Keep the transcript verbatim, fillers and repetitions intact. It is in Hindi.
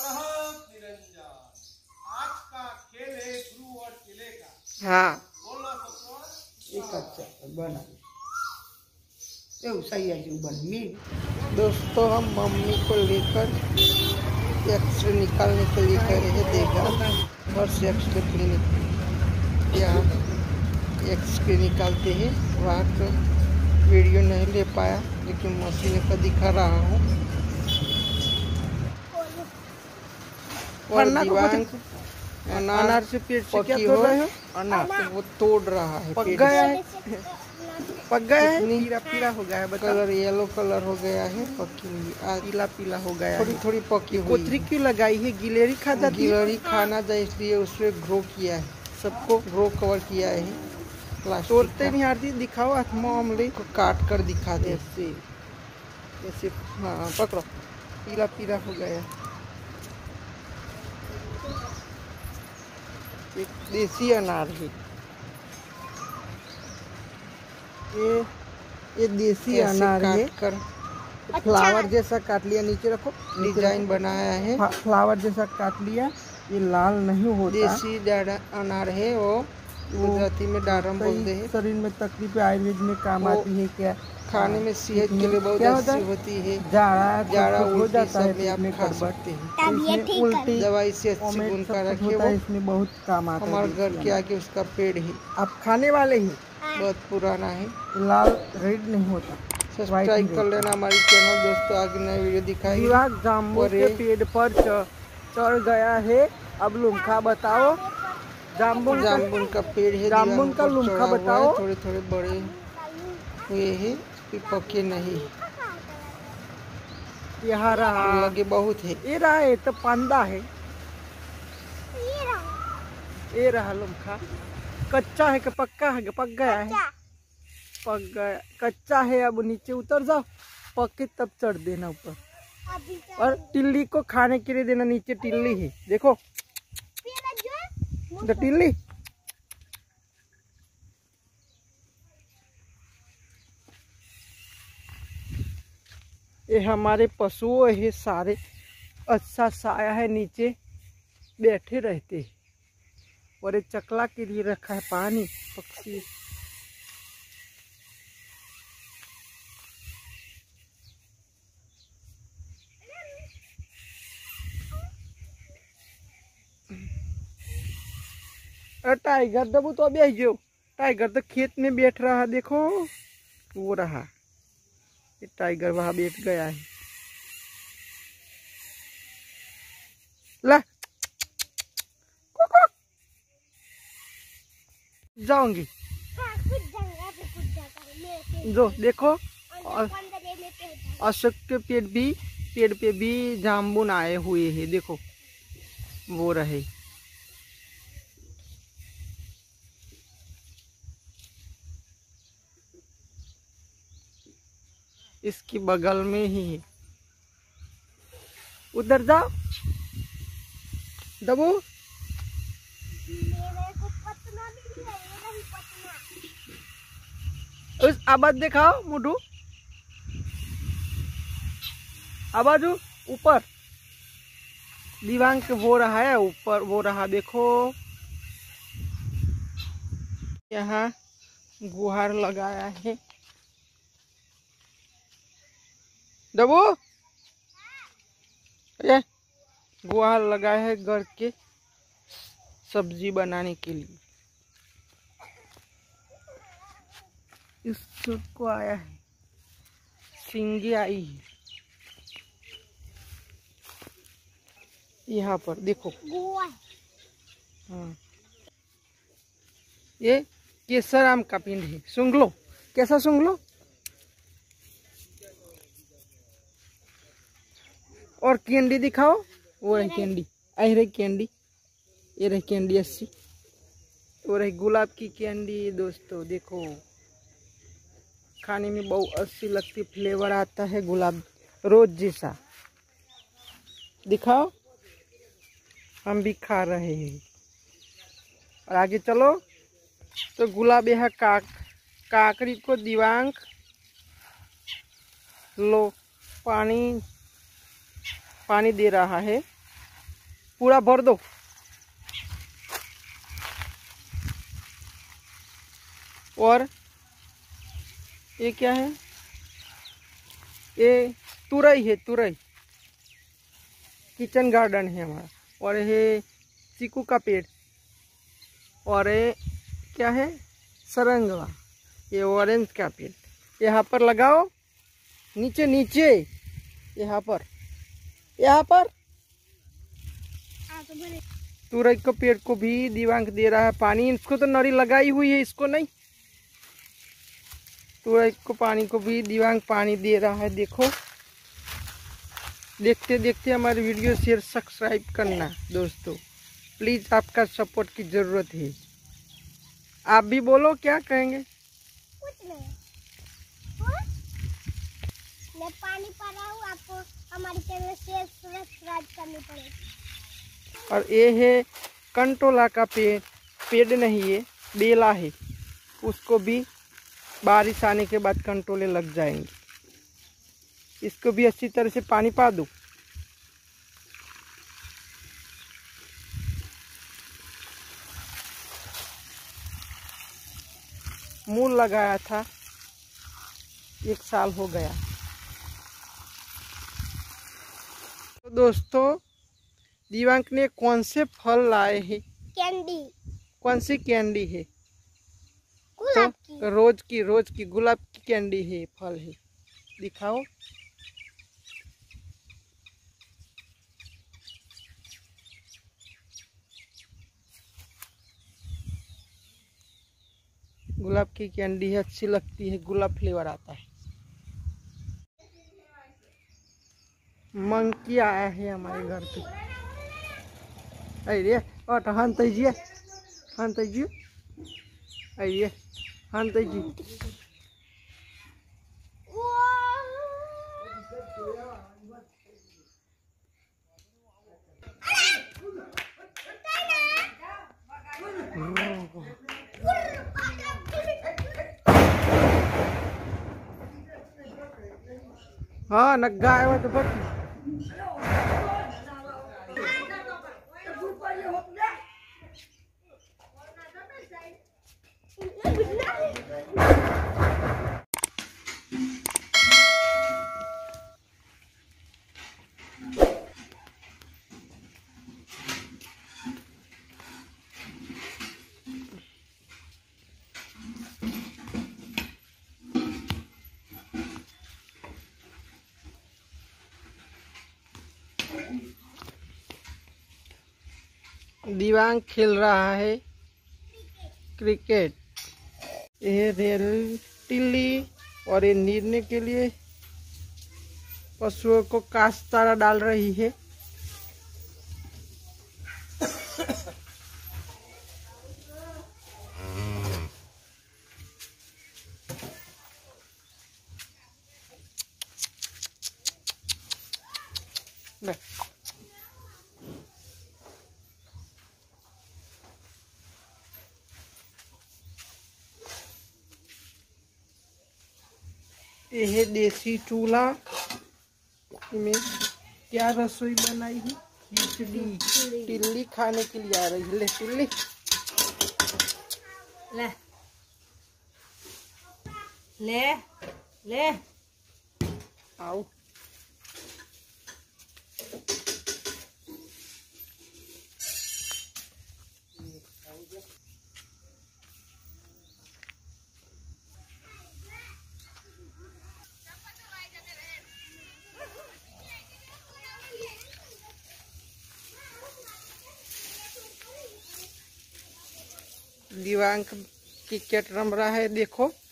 आज का खेल है गुरु और चेले का। हाँ बोलो सबको। एक अच्छा बना सही है जो बन में। दोस्तों, हम मम्मी को लेकर एक्सरे निकालने के लिए गए हैं देखा वर्ष एक्सरे क्लिनिक। यहाँ एक्सरे निकालते हैं, वहाँ का वीडियो नहीं ले पाया लेकिन मशीन का दिखा रहा हूँ। और दीवान अनार से पेट से क्या तोड़ रहे हो? अनार तो वो तोड़ रहा है, पक गया है, पक गया है, पीला पीला हो गया है, कलर येलो कलर हो गया है, पकी हुई पीला पीला हो गया, थोड़ी थोड़ी पकी हुई। कोतरी क्यों लगाई है? गिलहरी खा जाती है। गिलहरी खाना जाए इसलिए उसने ग्रो किया है, सबको ग्रो कवर किया है। तोड़ते नहीं आती, दिखाओ मामले को काट कर दिखा दे ऐसे ऐसे। हाँ पकड़ो, पीला पीला हो गया। एक देसी अनार है ये, ये देसी अनार है। कर फ्लावर जैसा काट लिया, नीचे रखो, डिजाइन बनाया है, फ्लावर जैसा काट लिया। ये लाल नहीं होता, देसी डारा अनार है वो, गुजराती में डारम बोलते हैं। शरीर में तकलीफ आयुर्वेद में काम आती है क्या? खाने में सेहत के लिए बहुत अच्छी होती है। जाड़ा जाड़ा हो जाता है, आप खा सकते हैं। उल्टी दवाई से अच्छी गुणकार रखे वो, इसमें बहुत काम आता है। हमारे घर के आगे उसका पेड़ है, आप खाने वाले ही, बहुत पुराना है, लाल रेड नहीं होता। सब्सक्राइब कर लेना हमारी चैनल दोस्तों, आगे नए वीडियो दिखाई। जामुन के पेड़ पर चढ़ गया है, अब लुमखा बताओ। जामुन जामुन का पेड़ है, जामुन का लुमखा बताओ। थोड़े थोड़े बड़े हुए हैं, पके नहीं। यहाँ रहा लगे बहुत है, ये रहा है तो पंदा है, ये रहा लुमखा। कच्चा है कि पक्का है? पक गया है, पक गया। कच्चा है, अब नीचे उतर जाओ, पके तब चढ़ देना ऊपर, और टिल्ली को खाने के लिए देना। नीचे टिल्ली है, देखो टिल्ली। ये हमारे पशुओं है सारे, अच्छा साया है, नीचे बैठे रहते हैं। और ये चकला के लिए रखा है पानी, पक्षी। टाइगर दबू तो अभी जो टाइगर तो खेत में बैठ रहा है, देखो वो रहा, ये टाइगर वहां बैठ गया है। ला जाऊंगी जो देखो, अशोक के पेड़ भी पेड़ पे भी जामुन आए हुए हैं, देखो वो रहे। इसकी बगल में ही है, उधर जाओ दबो। उस आवाज दिखाओ मुडू, आवाज ऊपर दीवांग हो रहा है, ऊपर वो रहा, देखो यहाँ गुहार लगाया है। दबो ये गुहार लगाया है घर के सब्जी बनाने के लिए। इसको आया है, सिंगी आई है यहाँ पर, देखो। हाँ ये केसर आम का पिंड है, सूंघ लो, कैसा सूंघ लो। और कैंडी दिखाओ, वो रही कैंडी, आई रही कैंडी, ये रही कैंडी अस्सी, वो रही गुलाब की कैंडी। दोस्तों देखो, खाने में बहुत अच्छी लगती, फ्लेवर आता है गुलाब रोज जैसा। दिखाओ, हम भी खा रहे हैं। और आगे चलो तो गुलाब यहाँ काक काकड़ी को दीवांग लो पानी पानी दे रहा है। पूरा भर दो। और ये क्या है? ये तुरई है, तुरई किचन गार्डन है हमारा। और ये चीकू का पेड़। और ये क्या है? सरंगवा। ये ऑरेंज का पेड़ यहाँ पर लगाओ। नीचे नीचे यहाँ पर, यहाँ पर तुरई के पेड़ को भी दिवांक दे रहा है पानी। इसको तो नरी लगाई हुई है, इसको नहीं। तुरई को पानी को भी दिवांक पानी दे रहा है। देखो, देखते देखते हमारी वीडियो शेयर सब्सक्राइब करना दोस्तों, प्लीज आपका सपोर्ट की जरूरत है। आप भी बोलो, क्या कहेंगे? कुछ नहीं, मैं पानी पा रहा हूँ, आपको हमारी चैनल शेयर सब्सक्राइब करनी पड़ेगी। और ये है कंटोला का पेड़। पेड़ नहीं, ये बेला है। उसको भी बारिश आने के बाद कंटोले लग जाएंगे। इसको भी अच्छी तरह से पानी पा दो। मूल लगाया था, एक साल हो गया। तो दोस्तों, दिवांक ने कौन से फल लाए हैं? कैंडी। कौन सी कैंडी है? गुलाब तो की। रोज की रोज की गुलाब की कैंडी है, फल है। दिखाओ। गुलाब की कैंडी है, अच्छी लगती है, गुलाब फ्लेवर आता है। मंकी आया है हमारे घर पे। अरे और हन तजिए हन तजिए अरे हन तजिए। हाँ नग्गा आया तो बट दिवांग खेल रहा है क्रिकेट। ये रेल टिल्ली और ये नीरने के लिए पशुओं को काश चारा डाल रही है। ये है देसी चूल्हा में क्या रसोई बनाई है? खिचड़ी। टिल्ली खाने के लिए आ रही है। ले टिल्ली ले ले ले आओ। दिवांक क्रिकेट रम रहा है, देखो।